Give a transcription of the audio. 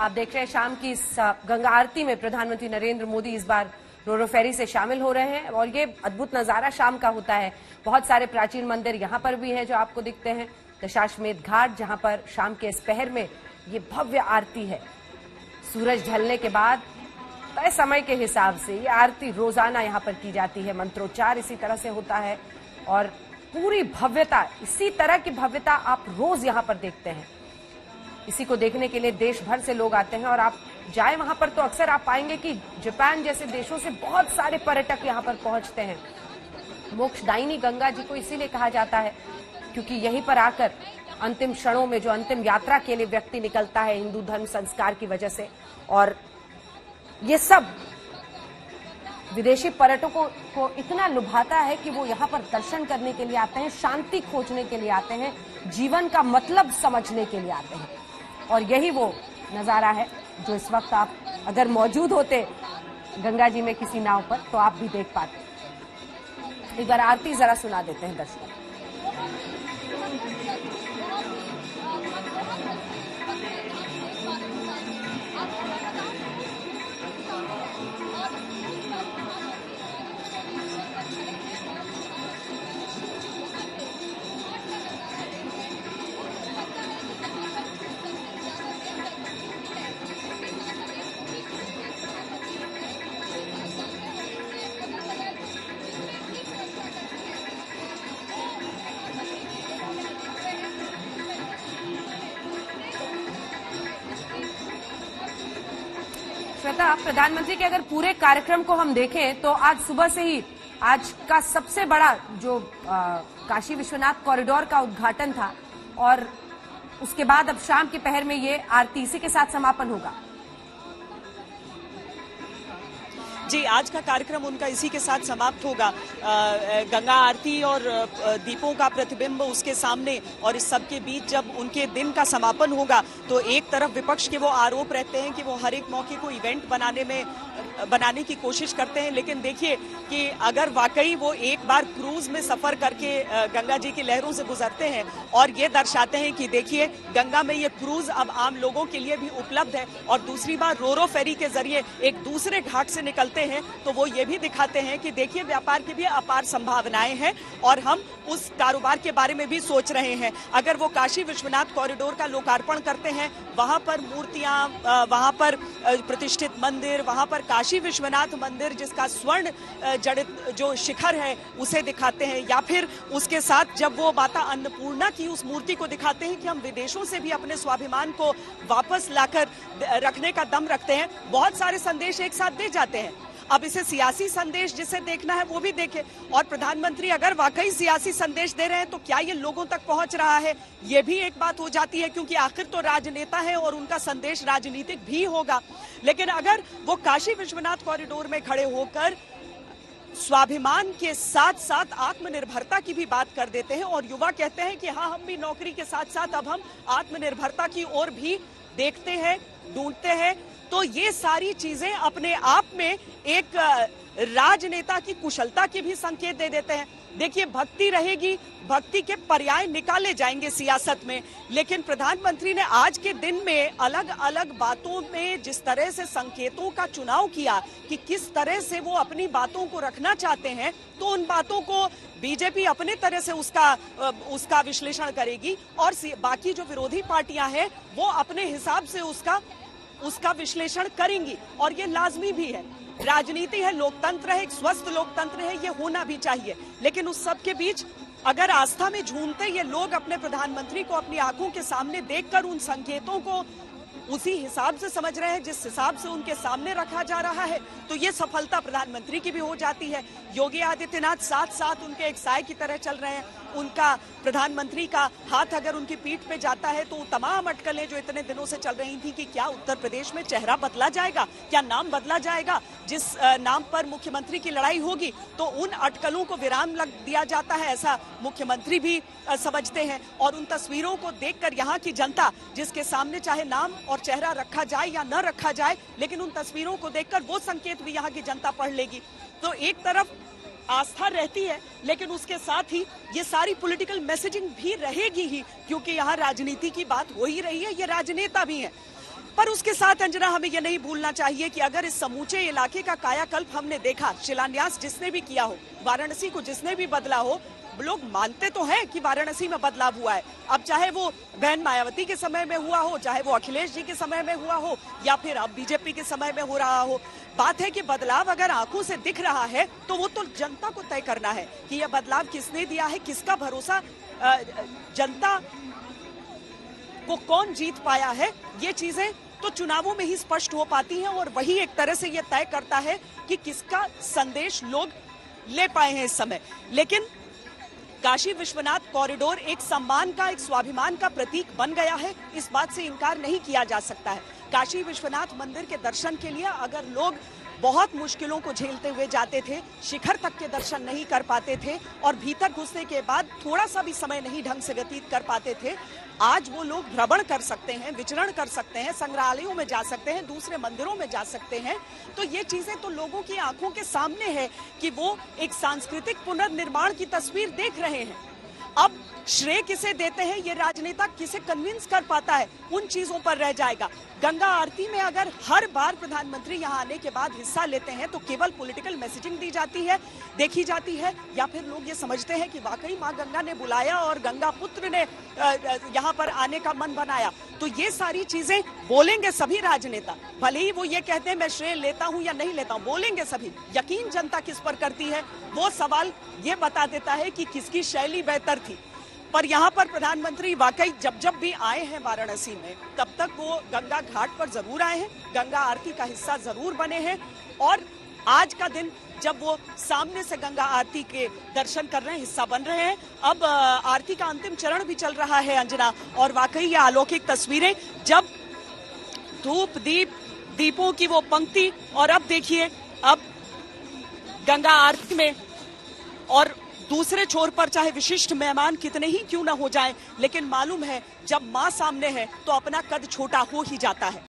आप देख रहे हैं शाम की इस गंगा आरती में प्रधानमंत्री नरेंद्र मोदी इस बार रोरो फेरी से शामिल हो रहे हैं और ये अद्भुत नजारा शाम का होता है। बहुत सारे प्राचीन मंदिर यहाँ पर भी हैं जो आपको दिखते हैं। दशाश्वमेध घाट जहाँ पर शाम के इस पहर में ये भव्य आरती है। सूरज ढलने के बाद तय समय के हिसाब से ये आरती रोजाना यहाँ पर की जाती है। मंत्रोच्चार इसी तरह से होता है और पूरी भव्यता, इसी तरह की भव्यता आप रोज यहाँ पर देखते हैं। इसी को देखने के लिए देश भर से लोग आते हैं और आप जाए वहां पर तो अक्सर आप पाएंगे कि जापान जैसे देशों से बहुत सारे पर्यटक यहाँ पर पहुंचते हैं। मोक्षदायिनी गंगा जी को इसीलिए कहा जाता है क्योंकि यहीं पर आकर अंतिम क्षणों में जो अंतिम यात्रा के लिए व्यक्ति निकलता है हिंदू धर्म संस्कार की वजह से, और ये सब विदेशी पर्यटकों को इतना लुभाता है कि वो यहाँ पर दर्शन करने के लिए आते हैं, शांति खोजने के लिए आते हैं, जीवन का मतलब समझने के लिए आते हैं। और यही वो नजारा है जो इस वक्त आप अगर मौजूद होते गंगा जी में किसी नाव पर तो आप भी देख पाते। एक बार आरती जरा सुना देते हैं दर्शकों। श्वेता, प्रधानमंत्री के अगर पूरे कार्यक्रम को हम देखें तो आज सुबह से ही आज का सबसे बड़ा जो काशी विश्वनाथ कॉरिडोर का उद्घाटन था और उसके बाद अब शाम के पहर में ये आरती इसी के साथ समापन होगा। जी, आज का कार्यक्रम उनका इसी के साथ समाप्त होगा। गंगा आरती और दीपों का प्रतिबिंब उसके सामने और इस सब के बीच जब उनके दिन का समापन होगा तो एक तरफ विपक्ष के वो आरोप रहते हैं कि वो हर एक मौके को इवेंट बनाने की कोशिश करते हैं, लेकिन देखिए कि अगर वाकई वो एक बार क्रूज में सफर करके गंगा जी की लहरों से गुजरते हैं और ये दर्शाते हैं कि देखिए गंगा में ये क्रूज अब आम लोगों के लिए भी उपलब्ध है, और दूसरी बार रोरो फेरी के जरिए एक दूसरे घाट से निकलते हैं तो वो ये भी दिखाते हैं कि देखिए व्यापार की भी अपार संभावनाएं हैं और हम उस कारोबार के बारे में भी सोच रहे हैं। अगर वो काशी विश्वनाथ कॉरिडोर का लोकार्पण करते हैं, वहां पर मूर्तियां, वहां पर प्रतिष्ठित मंदिर, वहां पर काशी विश्वनाथ मंदिर जिसका स्वर्ण जड़ित जो शिखर है उसे दिखाते हैं, या फिर उसके साथ जब वो माता अन्नपूर्णा की उस मूर्ति को दिखाते हैं कि हम विदेशों से भी अपने स्वाभिमान को वापस लाकर रखने का दम रखते हैं, बहुत सारे संदेश एक साथ दे जाते हैं। अब इसे सियासी संदेश जिसे देखना है वो भी देखे, और प्रधानमंत्री अगर वाकई सियासी संदेश दे रहे हैं तो क्या ये लोगों तक पहुंच रहा है, ये भी एक बात हो जाती है, क्योंकि आखिर तो राजनेता है और उनका संदेश राजनीतिक भी होगा। लेकिन अगर वो काशी विश्वनाथ कॉरिडोर में खड़े होकर स्वाभिमान के साथ साथ आत्मनिर्भरता की भी बात कर देते हैं और युवा कहते हैं कि हाँ, हम भी नौकरी के साथ साथ अब हम आत्मनिर्भरता की ओर भी देखते हैं, ढूंढते हैं, तो ये सारी चीजें अपने आप में एक राजनेता की कुशलता के भी संकेत दे देते हैं। देखिए, भक्ति रहेगी, भक्ति के पर्याय निकाले जाएंगे सियासत में, लेकिन प्रधानमंत्री ने आज के दिन में अलग अलग बातों में जिस तरह से संकेतों का चुनाव किया कि किस तरह से वो अपनी बातों को रखना चाहते हैं, तो उन बातों को बीजेपी अपने तरह से उसका विश्लेषण करेगी और बाकी जो विरोधी पार्टियां हैं वो अपने हिसाब से उसका विश्लेषण करेंगी, और ये लाजमी भी है। राजनीति है, लोकतंत्र है, एक स्वस्थ लोकतंत्र है, ये होना भी चाहिए। लेकिन उस सब के बीच अगर आस्था में झूमते ये लोग अपने प्रधानमंत्री को अपनी आंखों के सामने देखकर उन संकेतों को उसी हिसाब से समझ रहे हैं जिस हिसाब से उनके सामने रखा जा रहा है, तो ये सफलता प्रधानमंत्री की भी हो जाती है। योगी आदित्यनाथ साथ साथ उनके एक साय की तरह चल रहे हैं। उनका प्रधानमंत्री का हाथ अगर उनकी पीठ पे जाता है तो तमाम अटकलें जो इतने दिनों से चल रही थी कि क्या उत्तर प्रदेश में चेहरा बदला जाएगा, क्या नाम बदला जाएगा, जिस नाम पर मुख्यमंत्री की लड़ाई होगी, तो उन अटकलों को विराम लग दिया जाता है, ऐसा मुख्यमंत्री भी समझते हैं। और उन तस्वीरों को देखकर यहाँ की जनता, जिसके सामने चाहे नाम और चेहरा रखा जाए या न रखा जाए, लेकिन उन तस्वीरों को देखकर वो संकेत भी यहाँ की जनता पढ़ लेगी। तो एक तरफ आस्था रहती है, लेकिन उसके साथ ही ये सारी पॉलिटिकल मैसेजिंग भी रहेगी ही, क्योंकि यहाँ राजनीति की बात हो ही रही है, ये राजनेता भी हैं। पर उसके साथ अंजना हमें यह नहीं भूलना चाहिए कि अगर इस समूचे इलाके का कायाकल्प हमने देखा, शिलान्यास जिसने भी किया हो, वाराणसी को जिसने भी बदला हो, लोग मानते तो हैं कि वाराणसी में बदलाव हुआ है। अब चाहे वो बहन मायावती के समय में हुआ हो, चाहे वो अखिलेश जी के समय में हुआ हो, या फिर अब बीजेपी के समय में हो रहा हो, बात है कि बदलाव अगर आंखों से दिख रहा है तो वो तो जनता को तय करना है कि यह बदलाव किसने दिया है, किसका भरोसा जनता को कौन जीत पाया है। ये चीजें तो चुनावों में ही स्पष्ट हो पाती हैं और वही एक तरह से यह तय करता है कि किसका संदेश लोग ले पाए हैं इस समय। लेकिन काशी विश्वनाथ कॉरिडोर एक सम्मान का, एक स्वाभिमान का प्रतीक बन गया है, इस बात से इनकार नहीं किया जा सकता है। काशी विश्वनाथ मंदिर के दर्शन के लिए अगर लोग बहुत मुश्किलों को झेलते हुए जाते थे, शिखर तक के दर्शन नहीं कर पाते थे और भीतर घुसने के बाद थोड़ा सा भी समय नहीं ढंग से व्यतीत कर पाते थे, आज वो लोग भ्रमण कर सकते हैं, विचरण कर सकते हैं, संग्रहालयों में जा सकते हैं, दूसरे मंदिरों में जा सकते हैं। तो ये चीजें तो लोगों की आंखों के सामने है कि वो एक सांस्कृतिक पुनर्निर्माण की तस्वीर देख रहे हैं। अब श्रेय किसे देते हैं, ये राजनेता किसे कन्विंस कर पाता है, उन चीजों पर रह जाएगा। गंगा आरती में अगर हर बार प्रधानमंत्री यहाँ आने के बाद हिस्सा लेते हैं तो केवल पॉलिटिकल मैसेजिंग दी जाती है, देखी जाती है, या फिर लोग ये समझते हैं कि वाकई माँ गंगा ने बुलाया और गंगा पुत्र ने यहाँ पर आने का मन बनाया। तो ये सारी चीजें बोलेंगे सभी राजनेता, भले ही वो ये कहते हैं मैं श्रेय लेता हूँ या नहीं लेता हूँ, बोलेंगे सभी। यकीन जनता किस पर करती है वो सवाल ये बता देता है कि किसकी शैली बेहतर थी। पर यहाँ पर प्रधानमंत्री वाकई जब जब भी आए हैं वाराणसी में, तब तक वो गंगा घाट पर जरूर आए हैं, गंगा आरती का हिस्सा जरूर बने हैं। और आज का दिन जब वो सामने से गंगा आरती के दर्शन कर रहे हैं, हिस्सा बन रहे हैं। अब आरती का अंतिम चरण भी चल रहा है अंजना, और वाकई ये अलौकिक तस्वीरें, जब धूप दीपों की वो पंक्ति, और अब देखिए अब गंगा आरती में, और दूसरे छोर पर चाहे विशिष्ट मेहमान कितने ही क्यों न हो जाएं, लेकिन मालूम है जब मां सामने है तो अपना कद छोटा हो ही जाता है।